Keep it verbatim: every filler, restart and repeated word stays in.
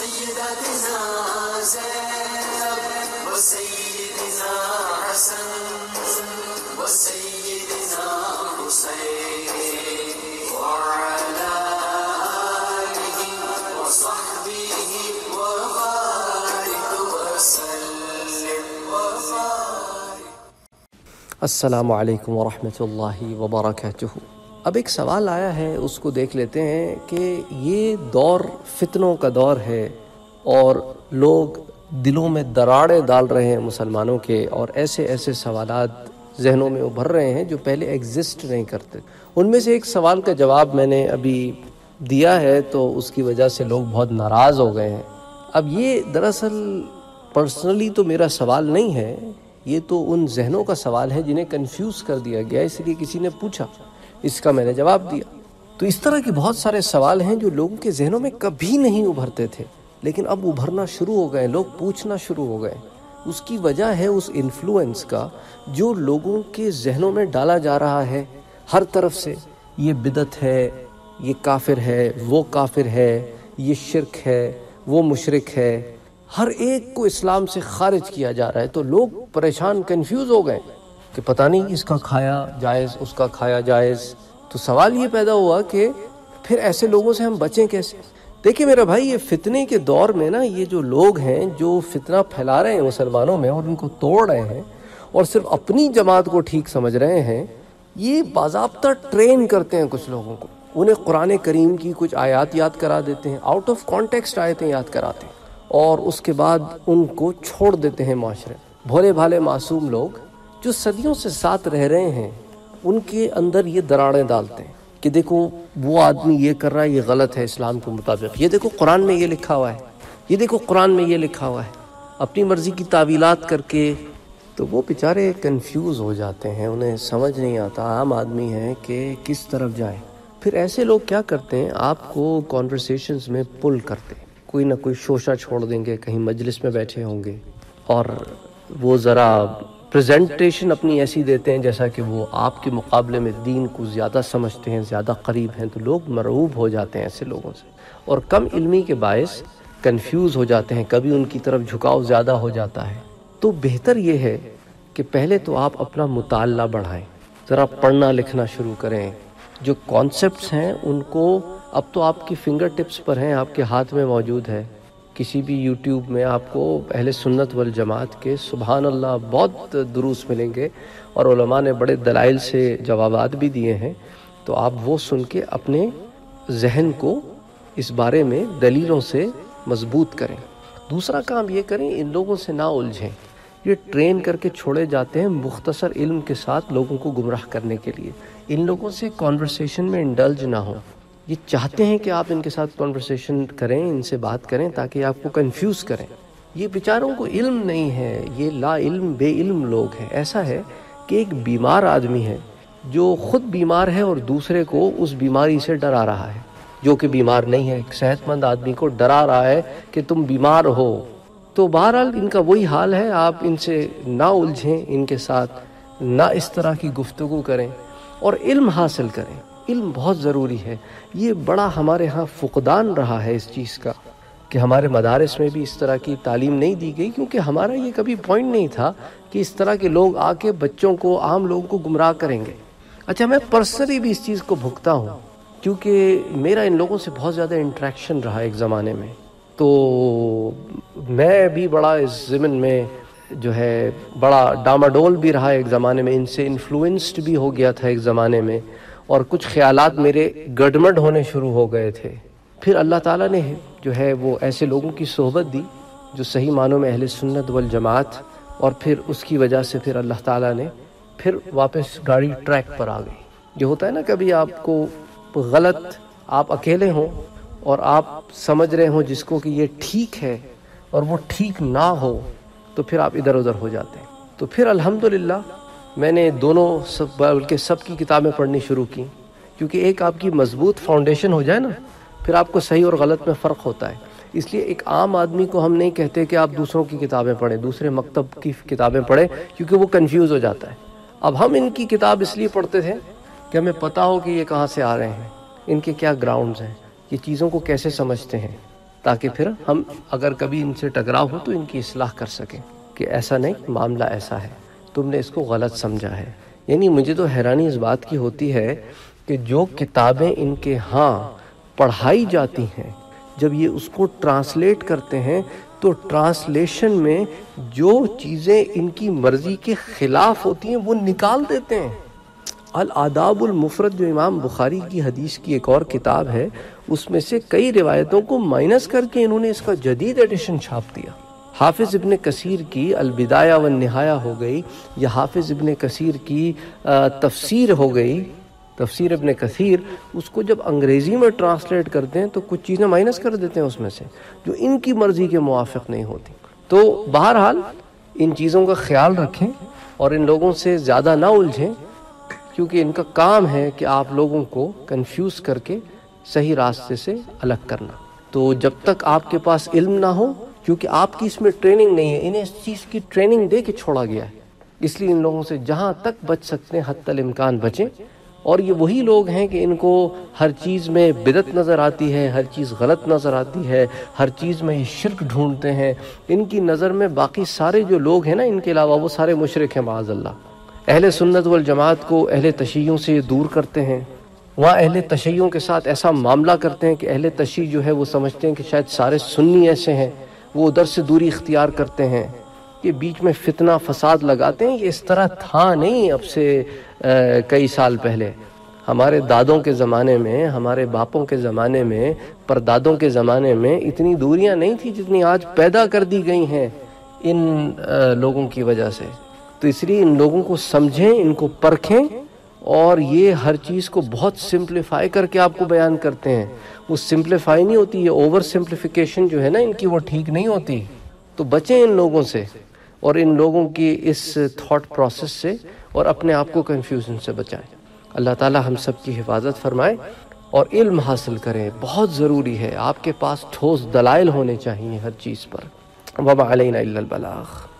سیدتنا زینب وسیدنا حسن وسیدنا حسین وعلى آله وصحبه وبارك وسلم وبارك. السلام علیکم ورحمۃ اللہ وبرکاتہ. اب ایک سوال آیا ہے، اس کو دیکھ لیتے ہیں کہ یہ دور فتنوں کا دور ہے اور لوگ دلوں میں دراڑیں ڈال رہے ہیں مسلمانوں کے، اور ایسے ایسے سوالات ذہنوں میں ابھر رہے ہیں جو پہلے ایگزسٹ نہیں کرتے. ان میں سے ایک سوال کا جواب میں نے ابھی دیا ہے تو اس کی وجہ سے لوگ بہت ناراض ہو گئے ہیں. اب یہ دراصل پرسنلی تو میرا سوال نہیں ہے، یہ تو ان ذہنوں کا سوال ہے جنہیں کنفیوز کر دیا گیا، اس لیے کسی نے پوچھا، اس کا میں نے جواب دیا. تو اس طرح کے بہت سارے سوال ہیں جو لوگوں کے ذہنوں میں کبھی نہیں ابھرتے تھے، لیکن اب ابھرنا شروع ہو گئے، لوگ پوچھنا شروع ہو گئے. اس کی وجہ ہے اس انفلوئنس کا جو لوگوں کے ذہنوں میں ڈالا جا رہا ہے ہر طرف سے. یہ بدعت ہے، یہ کافر ہے، وہ کافر ہے، یہ شرک ہے، وہ مشرک ہے، ہر ایک کو اسلام سے خارج کیا جا رہا ہے. تو لوگ پریشان، کنفیوز ہو گئے کہ پتہ نہیں اس کا کھایا جائز، اس کا کھایا جائز. تو سوال یہ پیدا ہوا کہ پھر ایسے لوگوں سے ہم بچیں کیسے؟ دیکھیں میرا بھائی، یہ فتنے کے دور میں نا، یہ جو لوگ ہیں جو فتنہ پھیلا رہے ہیں مسلمانوں میں اور ان کو توڑ رہے ہیں اور صرف اپنی جماعت کو ٹھیک سمجھ رہے ہیں، یہ باضابطہ ٹرین کرتے ہیں کچھ لوگوں کو. انہیں قرآن کریم کی کچھ آیات یاد کرا دیتے ہیں، آؤٹ آف کانٹیکسٹ آیتیں یاد کراتے ہیں، اور اس کے بعد ان کو چھوڑ دیتے ہیں معاشرے. بھولے بھالے معصوم لوگ جو صدیوں سے ساتھ رہ رہے ہیں، ان کے اندر یہ دراڑیں ڈالتے ہیں کہ دیکھو وہ آدمی یہ کر رہا ہے، یہ غلط ہے اسلام کے مطابق، یہ دیکھو قرآن میں یہ لکھا ہوا ہے، یہ دیکھو قرآن میں یہ لکھا ہوا ہے، اپنی مرضی کی تعویلات کر کے. تو وہ بیچارے کنفیوز ہو جاتے ہیں، انہیں سمجھ نہیں آتا، عام آدمی ہیں کہ کس طرف جائیں. پھر ایسے لوگ کیا کرتے ہیں، آپ کو کانورسیشنز میں پل کرتے ہیں، کوئی نہ کوئی شوشہ چھوڑ دیں گے، کہیں مجلس میں بیٹھے ہوں گے اور وہ ذرا پریزنٹیشن اپنی ایسی دیتے ہیں جیسا کہ وہ آپ کے مقابلے میں دین کو زیادہ سمجھتے ہیں، زیادہ قریب ہیں. تو لوگ مرعوب ہو جاتے ہیں ایسے لوگوں سے، اور کم علمی کے باعث کنفیوز ہو جاتے ہیں، کبھی ان کی طرف جھکاؤ زیادہ ہو جاتا ہے. تو بہتر یہ ہے کہ پہلے تو آپ اپنا مطالعہ بڑھائیں، ذرا پڑھنا لکھنا شروع کریں. جو کانسیپٹس ہیں ان کو اب تو آپ کی فنگر ٹپس پر ہیں، آپ کے ہاتھ میں موجود ہے. کسی بھی یوٹیوب میں آپ کو اہل سنت والجماعت کے سبحان اللہ بہت دروس ملیں گے، اور علماء نے بڑے دلائل سے جوابات بھی دیے ہیں. تو آپ وہ سن کے اپنے ذہن کو اس بارے میں دلیلوں سے مضبوط کریں. دوسرا کام یہ کریں، ان لوگوں سے نہ الجھیں. یہ ٹرین کر کے چھوڑے جاتے ہیں مختصر علم کے ساتھ لوگوں کو گمراہ کرنے کے لیے. ان لوگوں سے کانورسیشن میں انڈلج نہ ہوں. یہ چاہتے ہیں کہ آپ ان کے ساتھ کانورسیشن کریں، ان سے بات کریں تاکہ آپ کو کنفیوز کریں. یہ بیچاروں کو علم نہیں ہے، یہ لا علم بے علم لوگ ہیں. ایسا ہے کہ ایک بیمار آدمی ہے جو خود بیمار ہے اور دوسرے کو اس بیماری سے ڈرا رہا ہے جو کہ بیمار نہیں ہے. ایک صحت مند آدمی کو ڈرا رہا ہے کہ تم بیمار ہو. تو بہرحال ان کا وہی حال ہے. آپ ان سے نہ الجھیں، ان کے ساتھ نہ اس طرح کی گفتگو کریں اور علم حاصل کریں. علم بہت ضروری ہے. یہ بڑا ہمارے ہاں فقدان رہا ہے اس چیز کا کہ ہمارے مدارس میں بھی اس طرح کی تعلیم نہیں دی گئی، کیونکہ ہمارا یہ کبھی پوائنٹ نہیں تھا کہ اس طرح کے لوگ آ کے بچوں کو، عام لوگوں کو گمراہ کریں گے. اچھا، میں پرسنلی بھی اس چیز کو بھگتا ہوں کیونکہ میرا ان لوگوں سے بہت زیادہ انٹریکشن رہا ایک زمانے میں. تو میں بھی بڑا اس ضمن میں جو ہے بڑا ڈاماڈول بھی رہا ایک زمانے میں، ان سے انفلوئنسڈ بھی ہو گیا تھا ایک زمانے میں، اور کچھ خیالات میرے گڈمڈ ہونے شروع ہو گئے تھے. پھر اللہ تعالیٰ نے جو ہے وہ ایسے لوگوں کی صحبت دی جو صحیح معنوں میں اہل سنت والجماعت، اور پھر اس کی وجہ سے پھر اللہ تعالیٰ نے پھر واپس گاڑی ٹریک پر آ گئی. جو ہوتا ہے نا کبھی آپ کو غلط، آپ اکیلے ہوں اور آپ سمجھ رہے ہوں جس کو کہ یہ ٹھیک ہے اور وہ ٹھیک نہ ہو، تو پھر آپ ادھر ادھر ہو جاتے ہیں. تو پھر الحمدللہ میں نے دونوں سب بلکہ سب کی کتابیں پڑھنی شروع کی، کیونکہ ایک آپ کی مضبوط فاؤنڈیشن ہو جائے نا، پھر آپ کو صحیح اور غلط میں فرق ہوتا ہے. اس لیے ایک عام آدمی کو ہم نہیں کہتے کہ آپ دوسروں کی کتابیں پڑھیں، دوسرے مکتب کی کتابیں پڑھیں، کیونکہ وہ کنفیوز ہو جاتا ہے. اب ہم ان کی کتاب اس لیے پڑھتے تھے کہ ہمیں پتہ ہو کہ یہ کہاں سے آ رہے ہیں، ان کے کیا گراؤنڈز ہیں، یہ چیزوں کو کیسے سمجھتے ہیں. تاکہ پھر ہم اگر کبھی ان سے ٹکراؤ ہو تو ان کی اصلاح کر سکیں کہ ایسا نہیں، معاملہ ایسا ہے، تم نے اس کو غلط سمجھا ہے۔ یعنی مجھے تو حیرانی اس بات کی ہوتی ہے کہ جو کتابیں ان کے ہاں پڑھائی جاتی ہیں، جب یہ اس کو ٹرانسلیٹ کرتے ہیں تو ٹرانسلیشن میں جو چیزیں ان کی مرضی کے خلاف ہوتی ہیں وہ نکال دیتے ہیں۔ الآداب المفرد جو امام بخاری کی حدیث کی ایک اور کتاب ہے، اس میں سے کئی روایتوں کو مائنس کر کے انہوں نے اس کا جدید ایڈیشن چھاپ دیا۔ حافظ ابن کثیر کی البدایہ والنہایہ ہو گئی، یا حافظ ابن کثیر کی تفسیر ہو گئی، تفسیر ابن کثیر، اس کو جب انگریزی میں ٹرانسلیٹ کرتے ہیں تو کچھ چیزیں مائنس کر دیتے ہیں اس میں سے جو ان کی مرضی کے موافق نہیں ہوتی۔ تو بہرحال ان چیزوں کا خیال رکھیں اور ان لوگوں سے زیادہ نہ الجھیں، کیونکہ ان کا کام ہے کہ آپ لوگوں کو کنفیوز کر کے صحیح راستے سے الگ کرنا۔ تو جب تک آپ کے پاس علم نہ ہو، کیونکہ آپ کی اس میں ٹریننگ نہیں ہے، انہیں اس چیز کی ٹریننگ دے کے چھوڑا گیا ہے، اس لیے ان لوگوں سے جہاں تک بچ سکتے ہیں حتی الامکان بچیں۔ اور یہ وہی لوگ ہیں کہ ان کو ہر چیز میں بدعت نظر آتی ہے، ہر چیز غلط نظر آتی ہے، ہر چیز میں یہ شرک ڈھونڈتے ہیں۔ ان کی نظر میں باقی سارے جو لوگ ہیں نا ان کے علاوہ، وہ سارے مشرک ہیں معاذ اللہ۔ اہل سنت والجماعت کو اہل تشیعوں سے یہ دور کرتے ہیں، وہاں اہل تشیعوں کے ساتھ ایسا معاملہ کرتے ہیں کہ اہل تشیع جو ہے وہ سمجھتے ہیں کہ شاید سارے سنی ایسے ہیں، وہ ادھر سے دوری اختیار کرتے ہیں، یہ بیچ میں فتنہ فساد لگاتے ہیں۔ یہ اس طرح تھا نہیں اب سے کئی سال پہلے، ہمارے دادوں کے زمانے میں، ہمارے باپوں کے زمانے میں، پردادوں کے زمانے میں اتنی دوریاں نہیں تھی جتنی آج پیدا کر دی گئی ہیں ان لوگوں کی وجہ سے۔ تو اس لیے ان لوگوں کو سمجھیں، ان کو پرکھیں، اور یہ ہر چیز کو بہت سمپلیفائی کر کے آپ کو بیان کرتے ہیں۔ وہ سمپلیفائی نہیں ہوتی، یہ اوور سمپلیفیکیشن جو ہے نا ان کی، وہ ٹھیک نہیں ہوتی۔ تو بچیں ان لوگوں سے اور ان لوگوں کی اس تھاٹ پروسیس سے، اور اپنے آپ کو کنفیوژن سے بچائیں۔ اللہ تعالی ہم سب کی حفاظت فرمائے، اور علم حاصل کریں، بہت ضروری ہے۔ آپ کے پاس ٹھوس دلائل ہونے چاہیے ہر چیز پر۔ وما علینا الا البلاغ۔